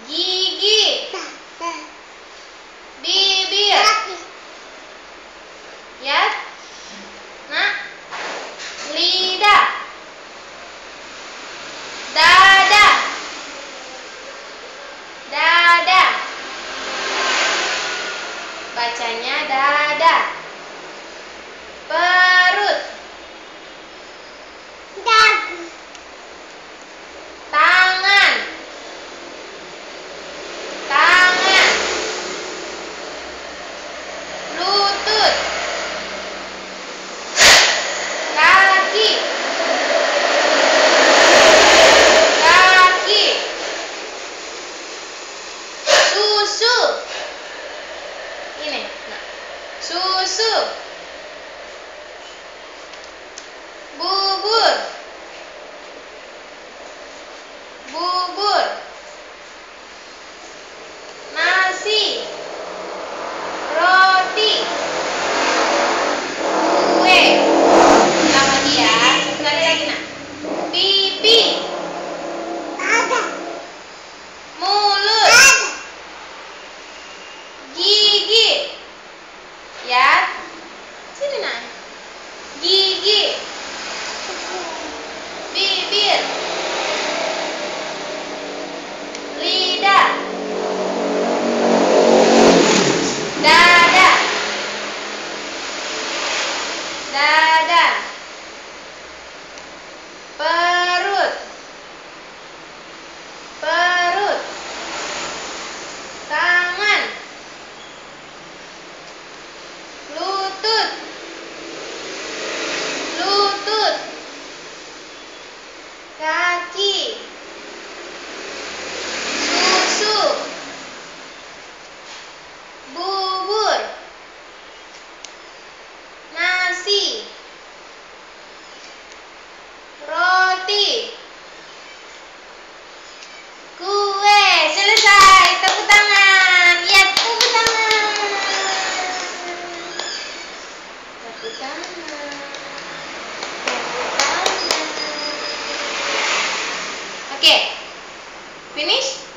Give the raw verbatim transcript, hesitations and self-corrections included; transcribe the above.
Gigi. Bibir. Ya. Nah. Lidah. Dada. Dada. Bacanya dada. Perut. Tangan. Tangan. Lutut. Kaki. Kaki. Susu. Ini. Nah. Susu. Bubur. Bubur. Nasi. Roti. Kue. Ulang lagi ya. Satu kali lagi nak. Pipi. Mulut. Gigi. Ya. Sini nak. Gigi. Bibir. Lidah. Dada. Dada. Perut. Perut. Tangan. Lutut. Lutut. Kaki. Susu. Bubur. Nasi. Roti. Kue. Selesai. Tepuk tangan. Ya, tepuk tangan. Tepuk tangan. Tepuk tangan. Oke. Finish?